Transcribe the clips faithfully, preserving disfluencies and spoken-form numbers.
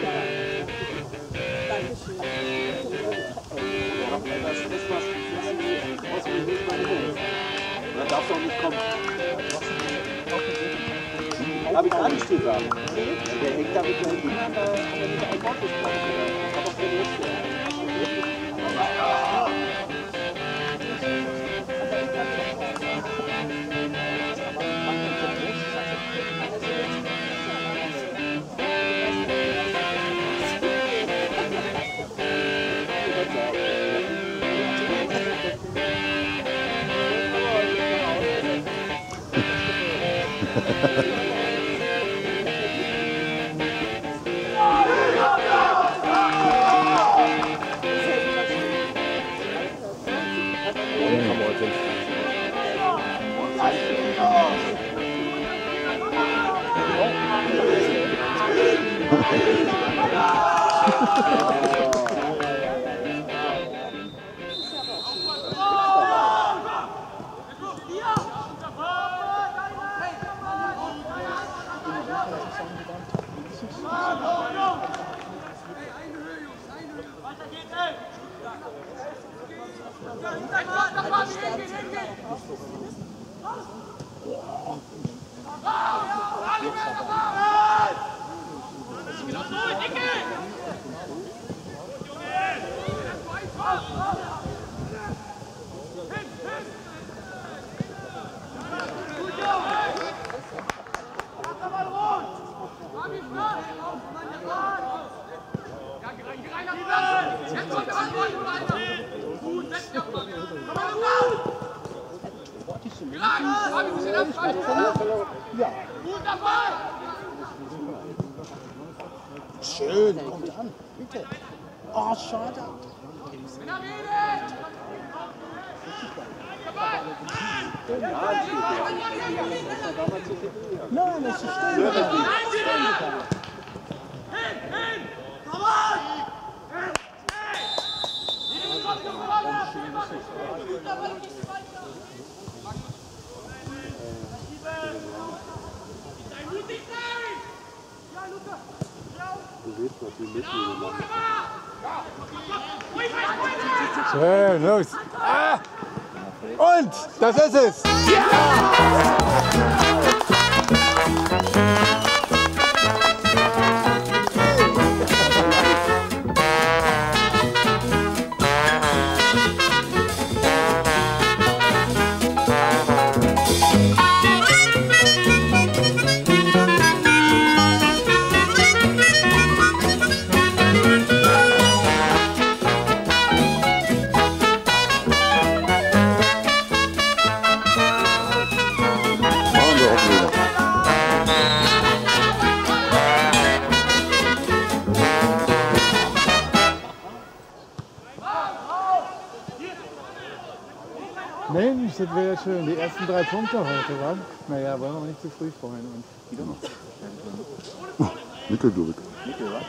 Da darfst du auch nicht kommen. Habe ich gar nicht gesagt. Der hängt da mit der Hand, aber mit der Hand gesprochen. Ich habe auch keine Lust. Schön, kommt an, bitte. Oh, schade. Nein, das ist schön. Schön, los. Ah. Und, das ist es. Ja! Mensch, das wäre schön. Die ersten drei Punkte heute, wa? Naja, wollen wir nicht zu früh freuen. Und wieder noch. Oh, Nickel, glaube ich. Nickel, was?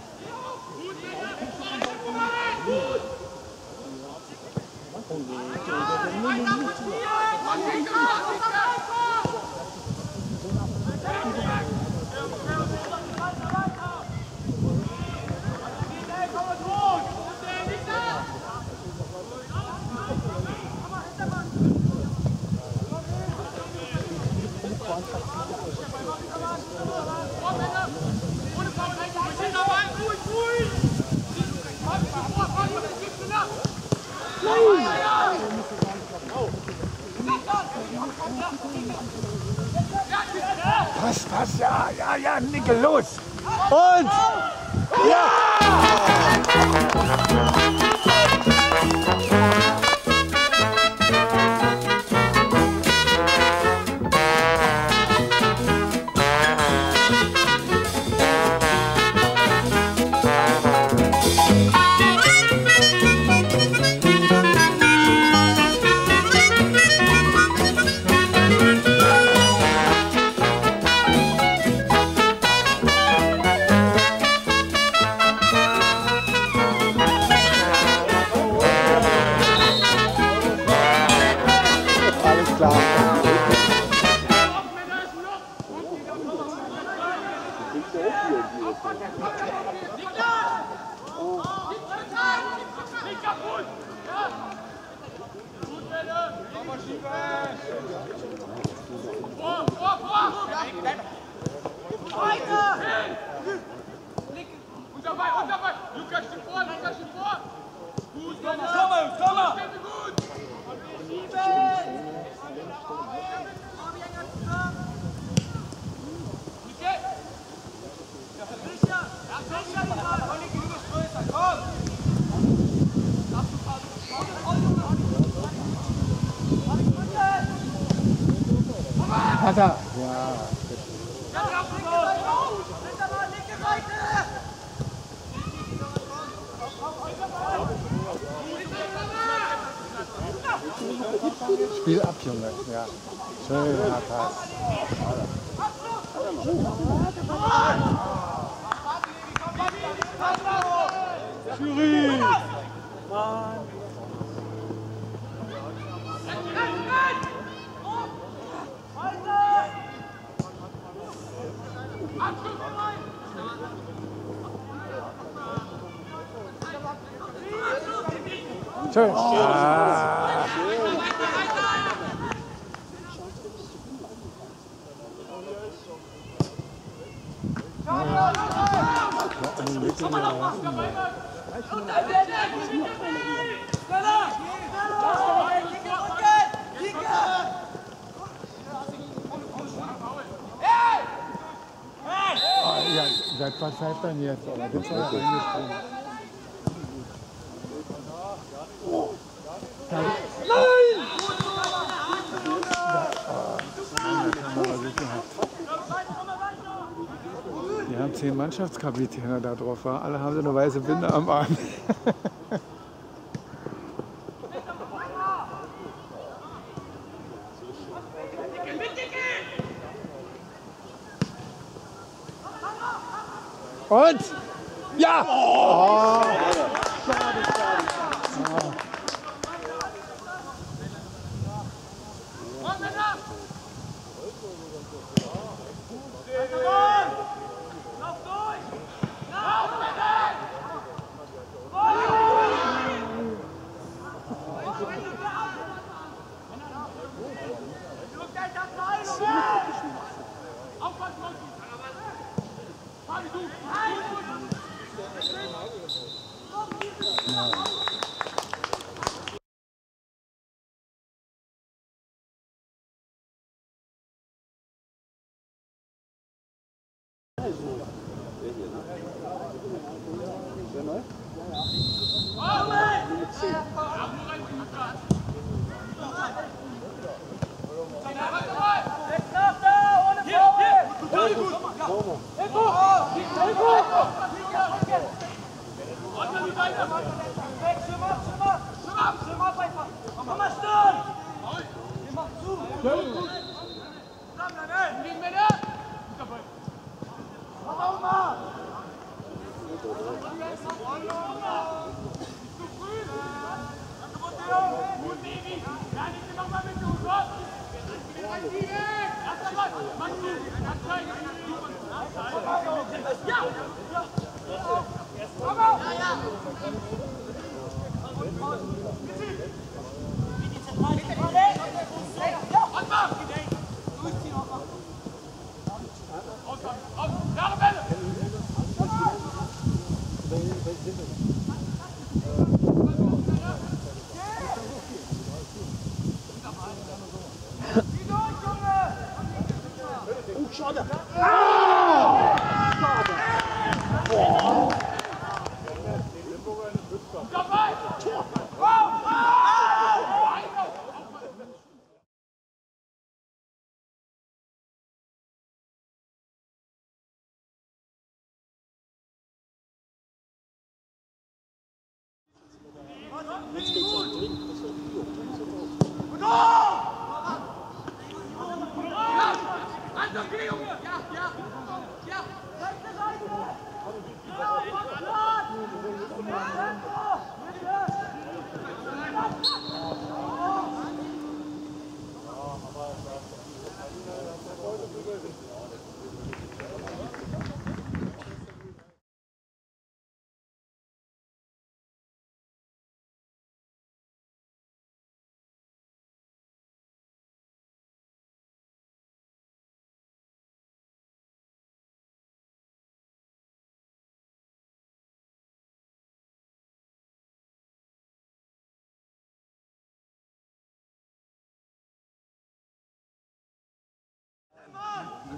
Pass, pass, ja, ja, ja, Nickel, los! Und! Ja! Und dabei, und dabei! Lukas, steht vor, Lukas, steht vor! Gut, komm mal, komm mal! Gut! Hat er. Spiel ab, Junge. Ja. Schöner Pass. Jury! Schön. Ah. Ja, seit was pfeift dann jetzt? Oder gibt's da reingesprungen? Nein! Die haben zehn Mannschaftskapitäne da drauf, war. Alle haben so eine weiße Binde am Arm. Und? Ja! Oh.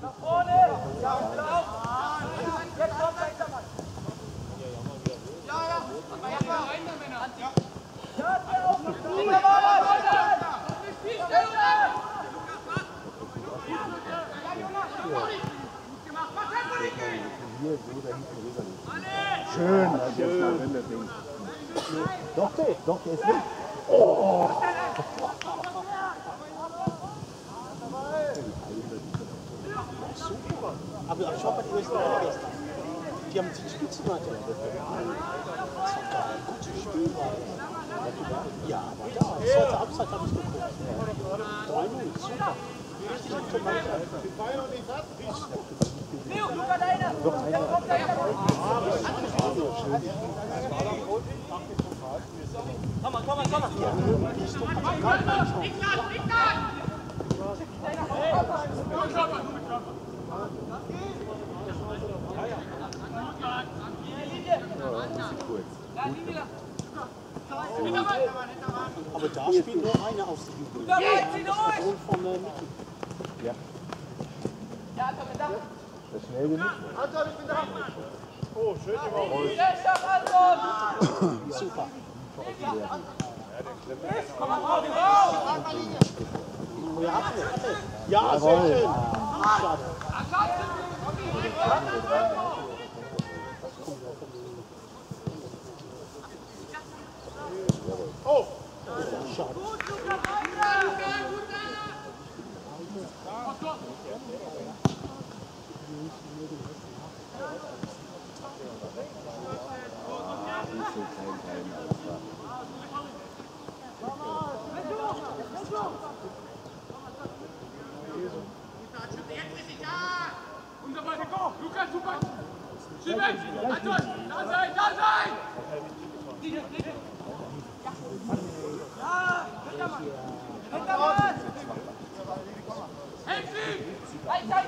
Schön. Schön. Doch, der, doch, der ist weg. Oh. Super. Aber ich habe die ersten Mal gestern. Die haben sich Spitze gemacht. Das war geil. Gutes Spiel war das. Ja, aber da, zweite Halbzeit habe ich geguckt. drei null, super. Richtig gute Mannschaft. Leo, Luca, deiner! Doch, einer. Komm mal, komm mal, komm mal! Aber da spielt nur einer aus der Jugend. Und von der Mitte. Ja. Ja, Anton, mit da! Das ist schnell genug. Anton, ich bin da! Oh, schön gemacht. Ja, stark, Anton! Super. Komm mal raus, raus! Ja, hat er. Ja, sehr schön. Schade. Oh! Schade. Lukas, super! Schieben! Anton! Da sein! Da sein! Ja! Hintermann! Hintermann! Helft ihm! Halt, halt!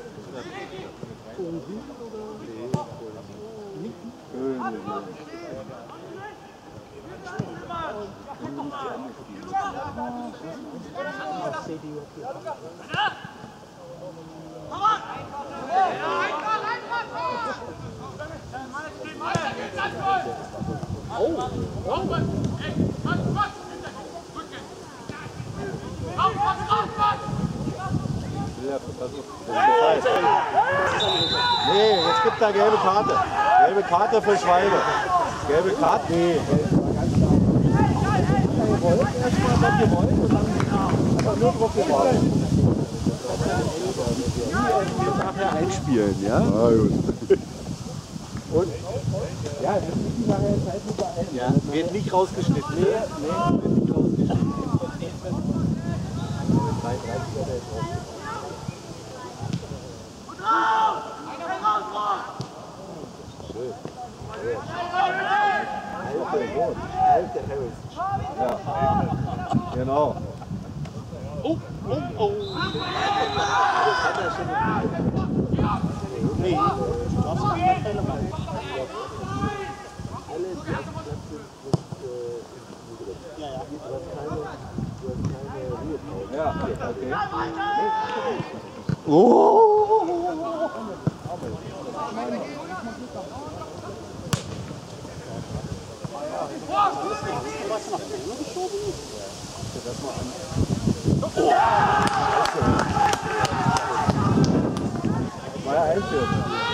Nee, jetzt gibt da gelbe Karte. Gelbe Karte für Schwalbe. Gelbe Karte? Nee. Ihr wollt erstmal, was ihr wollt und dann einfach nur drauf gewartet. Nachher einspielen, ja? Ah, gut. Und? Ja, das ist die nachher in Zeitlupe ein. Ja, wird nicht rausgeschnitten. Nee, nee, wird nicht rausgeschnitten. dreiunddreißig oder jetzt raus. Schön. Alter Harris. Ja, genau. Oh, oh, oh. Das hat er schon nicht. Nee, du darfst nicht Fälle machen. Alles, was ja, ja. Du hast keine, du hast keine Ruhepause. Ja, okay. Oh! Was nach vorne geschoben? Das mal an. War ja einführen.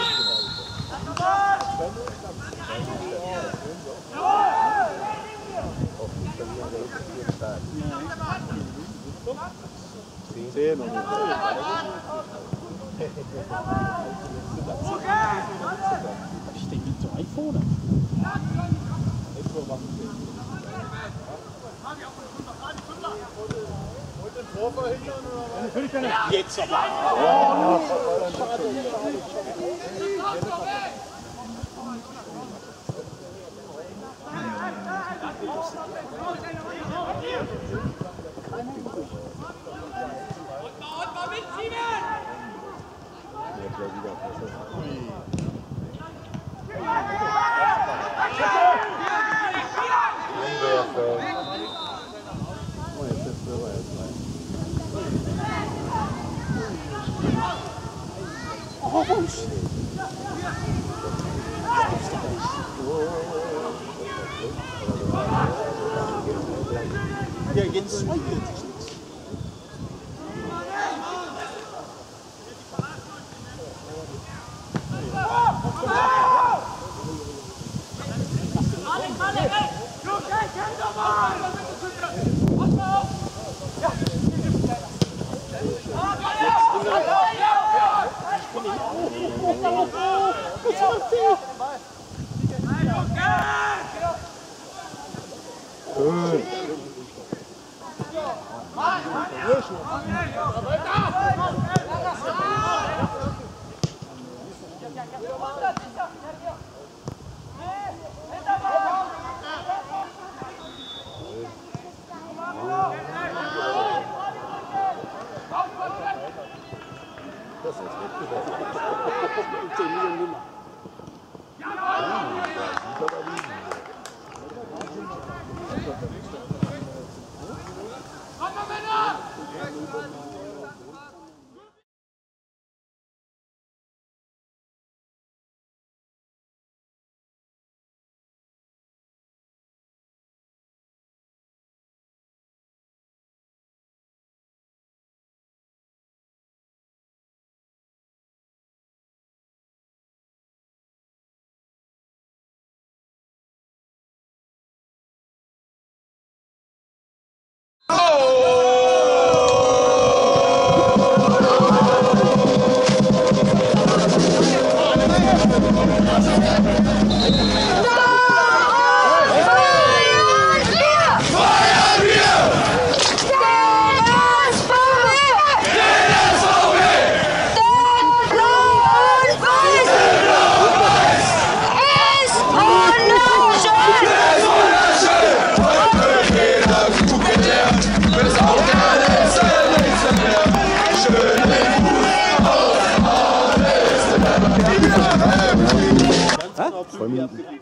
Zehn und Ich denke, drei vorne. Jetzt aber. Oh, schade. eins zwei hier ist nichts. Zwei Minuten.